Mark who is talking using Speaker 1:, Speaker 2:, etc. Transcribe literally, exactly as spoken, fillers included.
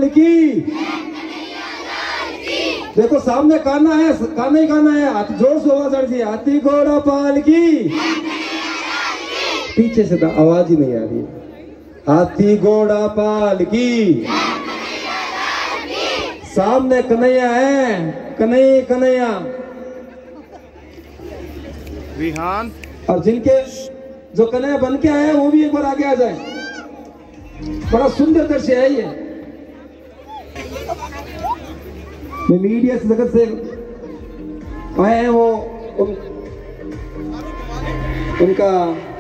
Speaker 1: लाल की। देखो सामने कान्हा है, कान्हा ही कान्हा है, हाथ जोर से आवाज आ रही है, हाथी घोड़ा पाल की। पीछे से आवाज ही नहीं आ रही है। हाथी घोड़ा पाल की, सामने कन्हैया है, कन्हैया कन्हैया।
Speaker 2: विहान
Speaker 1: और जिनके जो कन्हैया बन के आए हैं वो भी एक बार आगे आ जाए। बड़ा सुंदर दृश्य है ये। मीडिया से जगत से आए हैं वो उन, उनका